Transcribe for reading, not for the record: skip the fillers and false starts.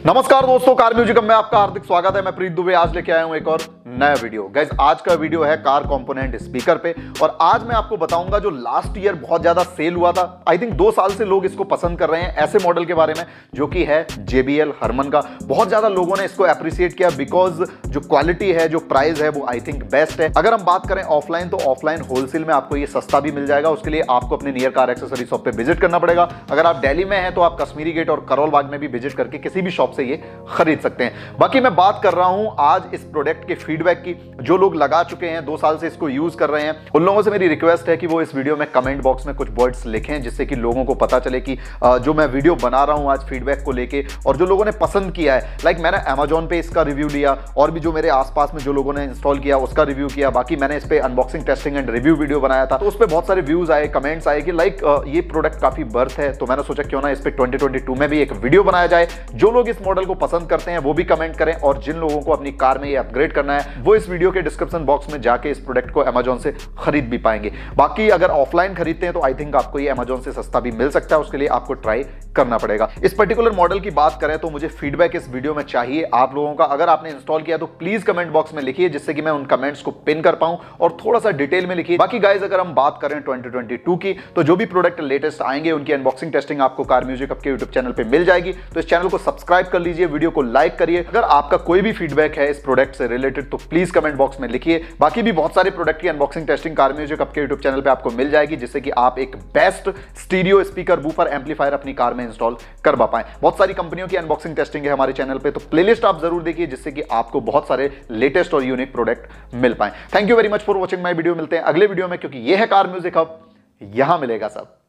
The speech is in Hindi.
नमस्कार दोस्तों, कार म्यूजिक में आपका हार्दिक स्वागत है। मैं प्रीत दुबे आज लेके आया हूं एक और नया वीडियो। गाइस, आज का वीडियो है कार कंपोनेंट स्पीकर पे और आज मैं आपको बताऊंगा जो लास्ट ईयर बहुत ज्यादा सेल हुआ था। आई थिंक 2 साल से लोग इसको पसंद कर रहे हैं, ऐसे मॉडल के बारे में जो कि है JBL हरमन का। बहुत ज्यादा लोगों ने इसको अप्रिशिएट किया बिकॉज जो क्वालिटी है, जो प्राइस है, वो आई थिंक बेस्ट है। अगर हम बात करें ऑफलाइन तो ऑफलाइन होलसेल में आपको ये सस्ता भी मिल जाएगा। उसके लिए आपको अपने नियर कार एक्सेसरी शॉप पे विजिट करना पड़ेगा। अगर आप दिल्ली में हैं तो आप कश्मीरी गेट और करोल बाग में भी विजिट करके किसी भी शॉप से ये खरीद सकते हैं। बाकी मैं बात कर रहा हूं आज इस प्रोडक्ट के फीडबैक की। जो लोग लगा चुके हैं, 2 साल से इसको यूज कर रहे हैं, उन लोगों से मेरी रिक्वेस्ट है कि वो इस वीडियो में कमेंट बॉक्स में कुछ वर्ड्स लिखें जिससे कि लोगों को पता चले कि जो मैं वीडियो बना रहा हूं आज फीडबैक को लेके और जो लोगों ने पसंद किया है। लाइक मैंने Amazon पे इसका रिव्यू लिया और भी जो मेरे आसपास में जो लोगों ने इंस्टॉल किया उसका रिव्यू किया। बाकी मैंने इस पे unboxing, testing and review video बनाया था, तो उस पर बहुत सारे व्यूज आए, कमेंट्स आए कि लाइक ये प्रोडक्ट काफी बर्थ है। तो मैंने सोचा क्यों ना इस पे 2022 में भी एक वीडियो बनाया जाए। जो लोग इस मॉडल को पसंद करते हैं वो भी कमेंट करें और जिन लोगों को अपनी कार में ये अपग्रेड करना है वो इस वीडियो के डिस्क्रिप्शन बॉक्स में जाके इस प्रोडक्ट को Amazon से खरीद भी पाएंगे। बाकी अगर ऑफलाइन खरीदते हैं तो आई थिंक आपको ये Amazon से सस्ता भी मिल सकता है। उसके लिए आपको ट्राई करना पड़ेगा। इस पर्टिकुलर मॉडल की बात करें तो मुझे फीडबैक इस वीडियो में चाहिए आप लोगों का। अगर आपने इंस्टॉल किया तो प्लीज कमेंट बॉक्स में लिखिए जिससे कि मैं उन कमेंट्स को पिन कर पाऊं और थोड़ा सा डिटेल में लिखिए। बाकी गाइज अगर हम बात करें 2022 की तो जो भी प्रोडक्ट लेटेस्ट आएंगे उनकी अनबॉक्सिंग टेस्टिंग आपको कार म्यूजिक के यूट्यूब चैनल पर मिल जाएगी। तो इस चैनल को सब्सक्राइब कर लीजिए, वीडियो को लाइक करिए। अगर आपका कोई भी फीडबैक है इस प्रोडक्ट से रिलेटेड तो प्लीज कमेंट बॉक्स में लिखिए। बाकी भी बहुत सारे प्रोडक्ट की अनबॉक्सिंग टेस्टिंग कार म्यूजिक आपके यूट्यूब चैनल पे आपको मिल जाएगी जिससे कि आप एक best stereo speaker, woofer, amplifier अपनी कार में इंस्टॉल करवा पाएं। बहुत सारी कंपनियों की अनबॉक्सिंग टेस्टिंग है हमारे चैनल पे, तो प्लेलिस्ट आप जरूर देखिए जिससे कि आपको बहुत सारे लेटेस्ट और यूनिक प्रोडक्ट मिल पाए। Thank you very much for watching my video. मिलते हैं अगले वीडियो में, क्योंकि यह है कार म्यूजिक हब, यहां मिलेगा सब।